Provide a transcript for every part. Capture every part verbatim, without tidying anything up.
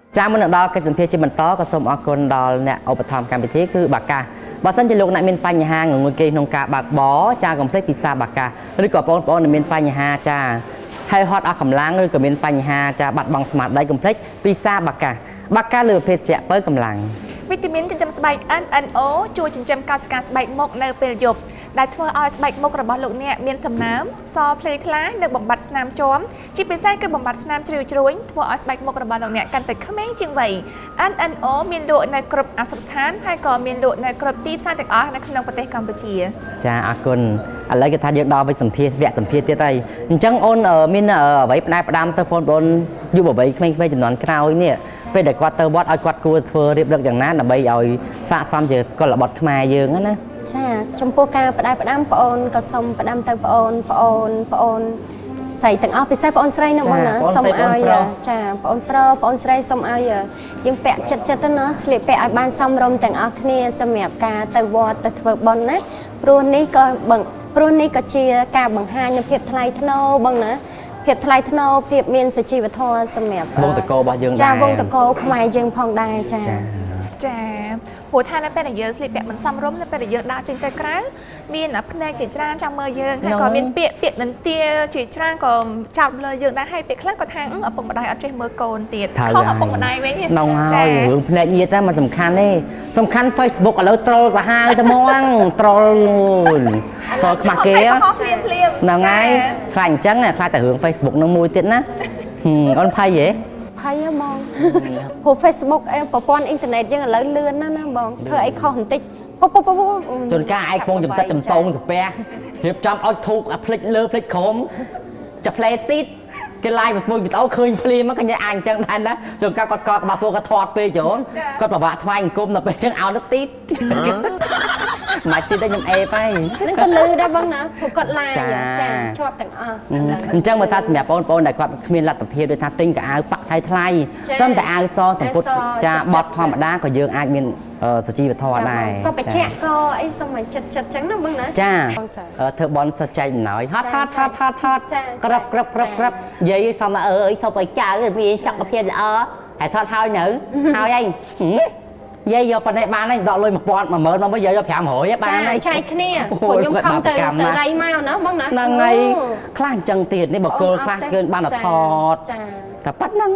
จ้ามันดอลกันเพียจิมันต่อก็สมอคนดอลเนี่ยเอาไปทำการพิธีคือบากาบาสันจะลงในเมนปัญหาเงินเกยนงกาบากบอจ้ากับเพลพิซซ่าบากาหรือกับปอนปอนในเมนปัญหาจ้าให้ฮอตเอาคำล้างหรือกับเมนปัญหาจ้าบัดบังสมาร์ทได้กับเพลพิซซ่าบากาบากาหรือเพจเจาะเปิดกำลังวิตามินจินจำสบายอันอันโอช่วยจินจำการสกัดสบายมกในเปลือกได้ทั่วออยสบายมกระบอกลูกเนี่ยมีสำน้ำซอเพลคล้ายในบ่มบัดสนามจอมจีเป็นไส้คือบ่มบัดสนามจริวจรุยทั่วออยสบายมกระบอกลูกเนี่ยกันแต่ข้าแม่จึงไหวอันอันโอมีโดในกรบอักษรฐานให้ก่อมีโดในกรบตีบสร้างแต่อ๋อในขนมประเทศกัมพูชีจ้าอากุลอะไรก็ทานยกดาวไปสัมผัสแวะสัมผัสที่ใต้จังโอนเออมินเออไว้ในประดามเตอร์พลบนอยู่บ่ไว้ไม่ไม่จำนวนคราวเนี่ยเป็นแต่กวาดเตอร์บอสเอากวาดกูเฟอร์เรียบเรียบอย่างนั้นแต่ใบเอาสะสมเจอก็ระบอดขมายเยอะงั้นนะใช่ชมพูกาประดาประดามปอนก็สมประดามเตอร์ปอนปอนปอนใส่ตั้งเอาไปใส่ปอนใส่นะบ้างนะสมเอาอย่าใช่ปอนโปรปอนใส่สมเอาอย่ายังแปะจัดจัดนะสลิปแปะไอ้บ้านซ้ำรมตั้งเอาเนี่ยสมัยกาเตอร์วอดเตอร์เวิร์บอลนะปรุนนี้ก็บังปรุนนี้ก็เชียร์กาบังหายในเพียบทลายทโนบ้างนะเพียบทลายทโนเพียบเมียนสุจีวัฒน์สมัยวงตะโกบยังได้จ้าวงตะโกขมายยังพองได้จ้าจ้าหัวท่านนั้นเป็นเยอะสลิปแบบมันซ้ำร่มนั้นเป็นเยอะดาวจินตะกร้ามีนเพลงจีจานจำเมย์เยอะให้ก่อนมีเปียเปียนันเตียจีจานก่อนจับเลยเยอะได้ให้เปียคลั่งก็ทางเอาปงบันไดเอาเจเมอร์โกนเตียเข้าเอาปงบันไดไว้เนี่ยน้องเอาอยู่เพลงนี้นะมันสำคัญนี่สำคัญเฟซบุ๊กแล้วโตรจะหายจะมองโตรโตรมาเกะน้องไงใครจังอ่ะใครแต่หึงเฟซบุ๊กน้องมวยติดนะอันไพ่เย่ไพ่มองหัวเฟซบุ๊กเองปะปอนอินเทอร์เน็ตยังเลื่อนเลื่อนนั่นนะบองเธอไอ้คอหันติปุ๊บปุ๊บปุ๊บจนกล้าไอ้โปงจำตัดจำตรงสเปะเหียบจำเอาถูกอ่ะพลิกเลือพลิกขมจะเพลย์ติดcái like một môiเอาเคยเพลย์มันก็ยังอ่านจังได้นะจนกล้ากอดกอดมาพวกกระทอดไปโจก็แบบว่าทวายกุ้มแต่เป็นจังเอานักติดหมายติดได้ยังเอไปนั่นก็ลือได้บ้างนะผมกดไลน์จ้าชอบแต่งอ่ะจังมาทาสมัยปอนปอนได้ความมีรัตเพียโดยทาติ้งกับอาปักไทยไทยต้นแต่อาซอสมพุทธจะบอดพอมด้าก็เยอะอามีสจีบัทอได้ก็ไปแช่ก็ไอ้สมัยจัดจัดจังนะบ้างนะจ้าเธอบอลสใจหน่อยฮอตฮอตฮอตฮอตฮอตกรับกรับกรับกรับยัยสมัยเออทำไปจ้าเลยมีจักรเพียรเออไอ้ทอดเท้าหนึ่งเท้ายังยัยยอปนในบ้านนั่นดอกเลยมาปอนมาเมินมาไม่ยัยยอแผลหอยบ้านนั่นใช่แค่นี้ผมยกคำเตยเตยไรมาเนาะบ้างนะนั่งไงคลั่งจังเตียดนี่บอกเกินคลั่งเกินบ้านทอดแต่ปัดนั่ง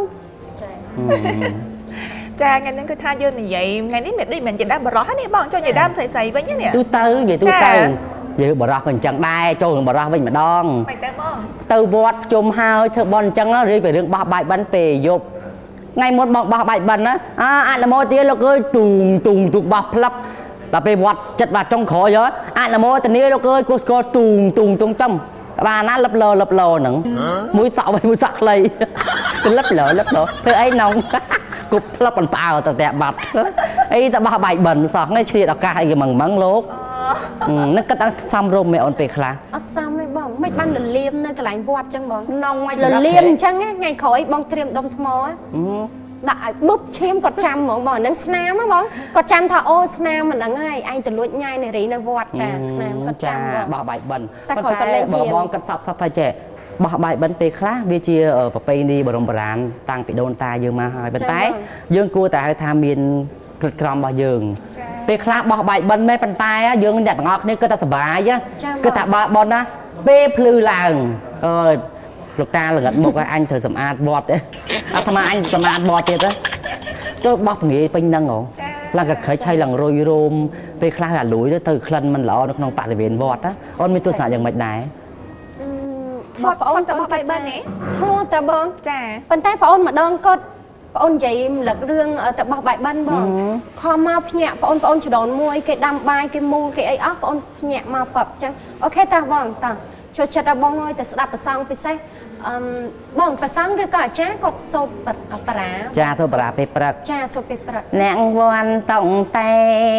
จ้าไงนั่นคือท่าเยอะหน่อยใหญ่ไงนี่เหม็นด้วยเหม็นจะได้บรอนี่บ้องchoใหญ่ด้ามใส่ๆไว้เนี่ยตู้เตยใหญ่ตู้เตยใหญ่บรอคนจังได้โจบรอไว้มาดองเตยบอดจมหาวเธอบอลจังแล้วเรื่องไปเรื่องบ้าใบบันเปยบไงหมดบอกบ้าใบบันนะอ่าอันละโมเตี้ยเราก็ตุงตุงตุงบ้าพลับแต่ไปวัดจัดวัดจงขอเยอะอันละโมตอนนี้เราก็กูสกอตุงตุงตุงตั้มบ้านนั้นลับเลอลับเลอหนังมุ้ยสาวไปมุ้ยสักเลยก็ลับเลอลับเลอเธอไอ้น้องกุบลับปันเปล่าแต่แต่บัดไอ้แต่บ้าใบบันสองไอ้เฉียดอากาศไอ้มังมังโลกนั่นก็ตั้งซ้ำรวมไม่อ่อนไปคลาอ๋อซ้ำไม่บ้องไม่บ้านหล่นเลี่ยมนั่นก็หลายวัดจังบ้องน้องหล่นเลี่ยมจังไงขอไอ้บ้องเตรียมดมทมอได้บุ๊บเชี่ยมกดจำบ้องบ้องนั่นสนามมั้งบ้องกดจำท่าโอสนามมันละง่ายไอ้แต่ลุยง่ายในรีในวัดจ้าสนามกดจำบ้าใบบันสักขอกันเลยบ้องบ้องกัดสับสับไฟเจ๊บ่ใบบันไปคลาวิจีเออประเพณีบรมโบราณตั้งไปโดนตาเยอะมาหายบันไตยืงกูแต่ให้ทำมีนกระกรำบ่ยืงไปคลาบ่ใบบันไม่ปันไตอ่ะยืงอยากงอกนี่ก็จะสบายอ่ะก็ถ้าบ่บอลนะเป้พลือหลังเออลูกตาหลังบอกว่าอันเธอสมอาดบอดเอ้ทำไมอันสมอาดบอดเจ๊ตัวตัวบ่งี้เป็นนังเหรอหลังก็เคยใช้หลังโรยโรมไปคลาหาหลุยแล้วเธอคลันมันหล่อในขนมปังในเวียนบอดนะอันมีตัวสารอย่างไม่ได้บอกป้อนแต่บอกไปบ้านนี้ทอดแต่บ้องจ้าปันใต้ป้อนมาดองก็ป้อนใจหลักเรื่องแต่บอกใบบ้านบ้องคอมาพเนี่ยป้อนป้อนจะโดนมวยเกดำใบเกมูเกไอ้อ๊อกป้อนพเนี่ยมาปรับจังโอเคตาบ้องตาโชว์จัดบ้องน้อยแต่สลับประซังไปใส่บ้องประซังหรือก็จ้ากดโซปปลาจ้าโซปลาไปปรักจ้าโซไปปรักแนงวันต้องเตะ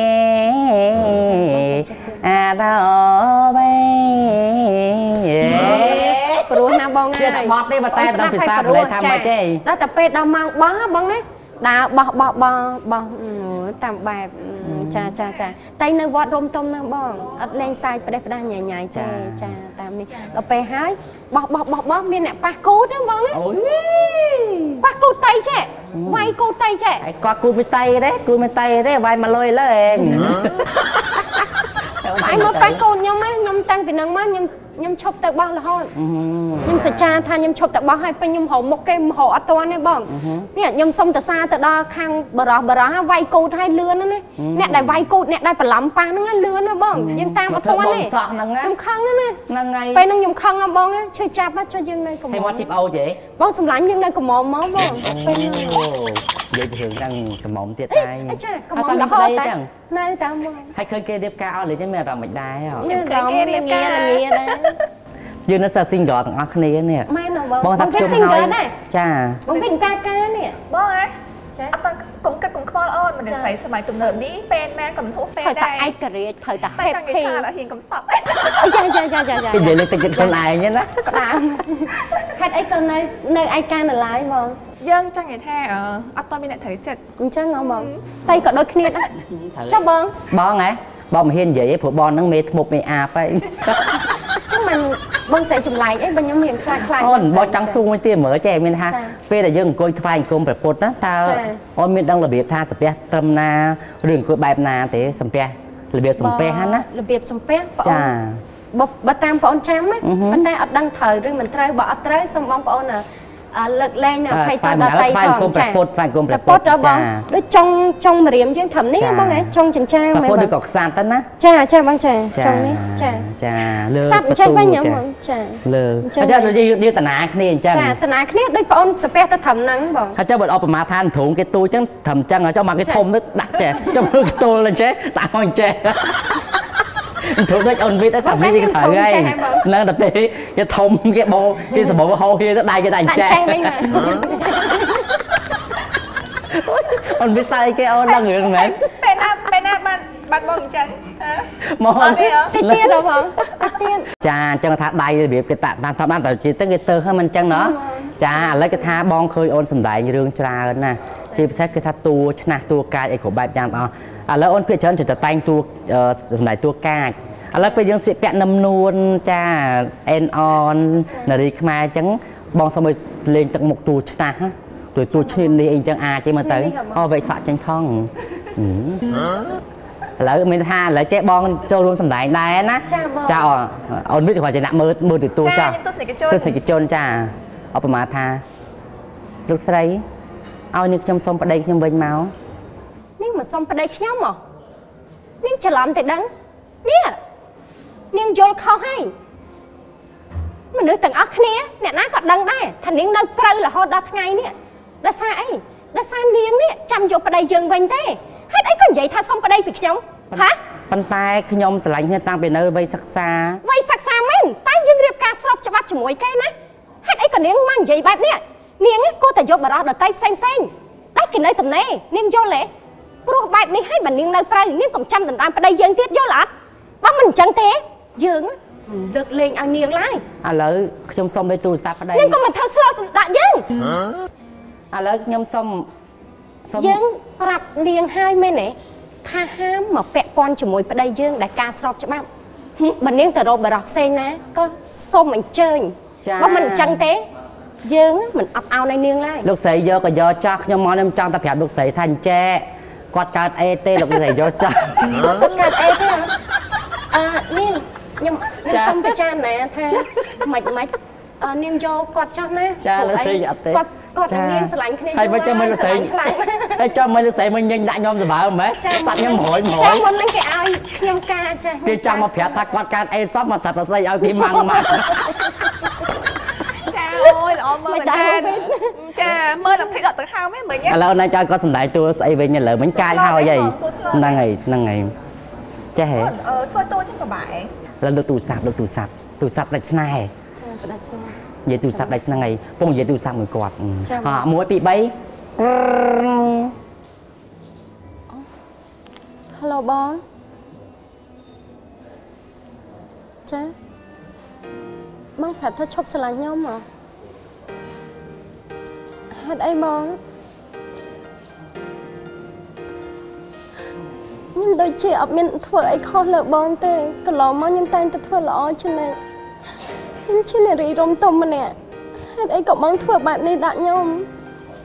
อาดอเบปรุน้ำบ้องไงบอสได้มาแต่ต้องพิซซ่าเลยทำมาเจ๊แล้วแต่เป็ดดำมังบ้าบ้องนี่ดาบ้าบ้าบ้าบ้าตามแบบจ้าจ้าจ้าไตในวัดรมต้มน้ำบ้องอัดแรงทรายไปได้ไปได้ใหญ่ๆเจ๊จ้าตามนี้เราไปหายบ้าบ้าบ้าบ้ามีเนี่ยปลาโก้ด้วยบ้องนี่ប៉ះគូតៃចេះវាយគូតៃចេះស្គាល់គូមិនតៃទេគូមិនតៃទេវាយមកលុយលើឯងបាយមកប៉ះកូនខ្ញុំខ្ញុំតាំងពីនឹងមកខ្ញុំខ្ញុំឈប់ទៅបោះរហូតខ្ញុំសច្ចាថាខ្ញុំឈប់ទៅបោះហើយពេញខ្ញុំរកមុខគេមហោអត់តាន់ទេបងនេះខ្ញុំសុំតសាទៅដល់ខាងបរោះបរោះវាយកូតឲ្យលឿនណាអ្នកដែលវាយកូតអ្នកដែលបន្លំប៉ះហ្នឹងលឿនណាបងយើងតាមអត់តាន់ទេខ្ញុំខឹងណាហ្នឹងហើយពេលហ្នឹងខ្ញុំខឹងបងឈឺចាប់ចុះយើងនៅកំមមកជីបអូទេបងសម្លាញ់យើងនៅកំមមកបងពេលហ្នឹងនិយាយពីរឿងហ្នឹងកំមទៀតហើយចាកំមរហូតតែនៅតាមមកហើយឃើញគេរៀបការអស់លេងមានអារម្មណ៍មិនដែរខ្ញុំឃើញគេរៀបការល្ងាដែរយើងនៅសា single ទាំងអស់គ្នានេះមែនបងបងថាជុំហើយចាបងមានការការនេះបងហ៎ចាអត់តាំងកុំគិតកុំខ្វល់អូនមនុស្សស្រីសម័យទំនើបនេះពេលណាកំហុសពេលដែរឯករាជ្យត្រូវតែហេតុភីតែហ៊ានកំសត់ចាចាចាចាចាគេនិយាយលេងតិចតិចខ្លួនឯងណាក្តាមហេតុអីក៏នៅនៅឯកានៅឡើយបងយើងចង់និយាយថាអត់តមានអ្នកត្រូវចិត្តអញ្ចឹងហ៎បងតែក៏ដូចគ្នាដែរចុះបងបងហ៎បងមិនហ៊ាននិយាយទេព្រោះបងហ្នឹងមេធ្មប់មេអាបហើយចឹងមិនបងស្រីចម្លែកអីបើខ្ញុំមានខ្លាចខ្លាចអូនបងចង់សួរមួយទៀតមើលចេះមានថាពេលដែលយើងអង្គុយថ្វាយអង្គមព្រះពុទ្ធណាតើអូនមានដឹងរបៀបថាសំពះត្រឹមណាឬអង្គុយបែបណាទេសំពះរបៀបសំពះហ្នឹងណារបៀបសំពះបងចាបើតាមបងអូនចាំណាប៉ុន្តែអត់ដឹងត្រូវឬមិនត្រូវបើអត់ត្រូវសូមបងប្អូនលើកលែងអភ័យទោសដល់តៃផងចាព្រះពុទ្ធព្រះគុំព្រះពុទ្ធបងដូចចុងចុងមរៀមយើងត្រឹមនេះបងហ៎ចុងចិញ្ចាមែនបងព្រះពុទ្ធដូចក៏ខ្សាត់ទៅណាចាចាបងចាចុងនេះចាចាលើខ្សាត់ចេះវិញខ្ញុំចាលើអញ្ចឹងយើងតាណាគ្នាអញ្ចឹងចាតាណាគ្នាដូចបងអូនសាពះទៅត្រឹមហ្នឹងបងហើយចុះបើឧបមាថាទ្រូងគេទូអញ្ចឹងត្រឹមអញ្ចឹងចុះមកគេធំទៅដាក់ចេះចុះមើលទូលអញ្ចេះដាក់មកអញ្ចេះធំដូចអូនវិតតែវាគេត្រូវហើយហ្នឹងតែពេលគេធំគេបងគេសម្បូរហោហៀទៅដៃគេដៃចេះអូនវិតស្អីគេអូនដឹងរឿងមែនពេលណាពេលណាបានបានបងអញ្ចឹងមកតិចទៀតហ៎បងទៀតចាអញ្ចឹងថាដៃរបៀបគេតាក់តាមតាមតែជិះទៅគេទៅហើយមិនអញ្ចឹងណោះចាឥឡូវគេថាបងឃើញអូនសំដែងរឿងច្រើនណាជាពិសេសគឺថាតួឆ្នះតួកាចអីគ្រប់បែបយ៉ាងទាំងអស់ឥឡូវអូនភាគច្រើនจะតែងតួសំដែងតួកាចឥឡូវពេលយើងស្លៀកពាក់នឹមនួនចាអេនអននារីខ្មែរអញ្ចឹងបងសុំឲ្យលេងទឹកមុខតួឆ្នះតួតួឈ្នានេះអីអញ្ចឹងអាចទេមើលទៅអូវែកសក់ចេញផងឥឡូវមានថាឥឡូវចេះបងចូលរួមសម្ដែងដែរណាចាអូនវាគ្រាន់តែអ្នកមើលមើលទៅតួចាទស្សនិកជនទស្សនិកជនចាឧបមាថាលោកស្រីឲ្យនេះខ្ញុំសុំប្តីខ្ញុំវិញមកនេះមកសុំប្តីខ្ញុំហ៎នាងច្រឡំតែដឹងនេះនាងយល់ខុសហើយមនុស្សទាំងអស់គ្នាអ្នកណាក៏ដឹងដែរថានាងនៅព្រៅរហូតដល់ថ្ងៃនេះដោយសារអីដោយសារនាងនេះចាំយកប្តីយើងវិញទេហេតុអីក៏និយាយថាសុំប្តីពីខ្ញុំហ៎ប៉ុន្តែខ្ញុំស្រឡាញ់គ្នាតាំងពីនៅវ័យសិក្សាវ័យសិក្សាមែនតែយើងរៀបការស្របច្បាប់ជាមួយគេណាហេតុអីក៏នាងមកនិយាយបែបនេះនាងគួរតែយកបរិសុទ្ធដតីផ្សេងផ្សេងតែគេនៅទំនេរនាងយល់ទេព្រោះបែបនេះឲ្យបើនាងនៅព្រៃនាងកុំចាំដណ្ដើមប្តីយើងទៀតយល់អត់បើមិនអញ្ចឹងទេយើងលើកលែងឲ្យនាងឡើយឥឡូវខ្ញុំសុំលេខទូរស័ព្ទប្តីនាងកុំមកធ្វើស្លោសម្ដាក់យើងឥឡូវខ្ញុំសុំសុំយើងប្រាប់នាងហើយមែនទេថាហាមមកពាក់ព័ន្ធជាមួយប្តីយើងដែលការស្របច្បាប់បើនាងទៅរកបរិសុទ្ធផ្សេងណាក៏សុំអញ្ជើញបើមិនអញ្ចឹងទេយើងមិនអត់ឲ្យនាងឡើយលោកស្រីយកក៏យកចាស់ខ្ញុំមកខ្ញុំចង់តែប្រាប់លោកស្រីថាអញ្ចេះគាត់កើតអេទេលោកស្រីយកចាស់គាត់កើតអេទេអឺនាងខ្ញុំខ្ញុំសុំពិចារណាថាមិនមិនអឺនាងយកគាត់ចោះណាចាលោកស្រីអត់ទេគាត់គាត់នាងស្រឡាញ់គ្នាហើយមិនចាំមើលលោកស្រីហើយចាំមើលលោកស្រីមិនញញដាក់ខ្ញុំសបើហ្មងសាច់ខ្ញុំរយហ្មងចាំមុនហ្នឹងគេឲ្យខ្ញុំការចេះគេចង់មកប្រាប់ថាគាត់កើតអេសោះមកសាច់លោកស្រីឲ្យគេម៉ាំងម៉ាំងអូយល្អមើលមែនតើចាមើលដល់ភេទអត់ទៅហៅមែនមិញឥឡូវណាចៅគាត់សំដែងតួស្អីវិញឥឡូវមិញកាយហើយអីហ្នឹងហើយហ្នឹងហើយចេះហ៎អឺធ្វើតួចឹងក៏បែឥឡូវលើទូរស័ព្ទលើទូរស័ព្ទទូរស័ព្ទដាច់ស្នេហ៍ចាដាច់ស្នេហ៍និយាយទូរស័ព្ទដាច់ហ្នឹងហើយពងនិយាយទូរស័ព្ទមួយគាត់អមួយពីរបីហៅឡូបងចាមកប្រាប់ថាឈប់ស្រឡាញ់ខ្ញុំហ៎ហេតុអីបងខ្ញុំដូចជាអត់មានធ្វើអីខុសលើបងទេកន្លងមកខ្ញុំតែងតែធ្វើល្អជានិច្ចខ្ញុំជានារីរំទុំម្នាក់ហេតុអីក៏បងធ្វើបែបនេះដាក់ខ្ញុំ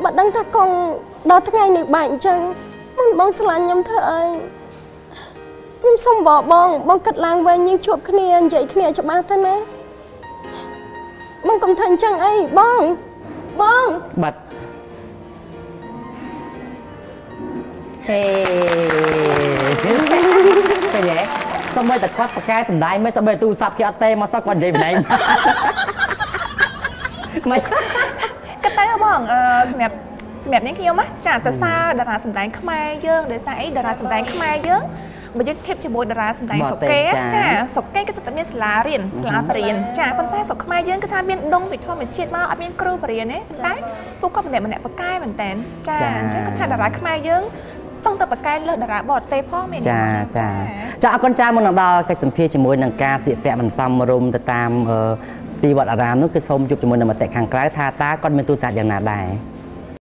បាត់ដឹងថាកងដល់ថ្ងៃនេះបាច់អញ្ចឹងមុនបងឆ្លាញ់ខ្ញុំធ្វើអីខ្ញុំសុំវល់បងបងគិតឡើងវិញយើងជួបគ្នានិយាយគ្នាច្បាស់ទៅណាបងកុំថាអញ្ចឹងអីបងបងបាត់ហេឃើញទេសម្បីតែគាត់ប្រកែសម្ដែងមិនសម្បីទូរស័ព្ទគេអត់ទេមកសោះគាត់និយាយម្ដែងមិនគិតទៅបងអឺសម្រាប់សម្រាប់នេះខ្ញុំណាចាតើសារតារាសម្ដែងខ្មែរយើងដោយសារអីតារាសម្ដែងខ្មែរយើងបើយើងធៀបជាមួយតារាសម្ដែងស្រុកគេចាស្រុកគេគឺស្ទើរមានសាលារៀនសាលាបរិញ្ញាចាប៉ុន្តែស្រុកខ្មែរយើងគឺថាមានដងវិធម្មជាតិមកអត់មានគ្រូបរិញ្ញាទេតែពួកគាត់ម្នាក់ម្នាក់បកកែមែនតើចាអញ្ចឹងគាត់ថាតារាខ្មែរយើងសឹងតែបកកែលើតារាបរទេសផងមែនចាចាចាអរគុណចាមុននឹងដល់កិច្ចសម្ភាសជាមួយនឹងការស្លៀកពាក់មិនសមរម្យទៅតាមទីវត្តអារាមនោះគឺសូមជួបជាមួយនឹងមតិខាងក្រៅថាតើគាត់មានទស្សនៈយ៉ាងណាដែរ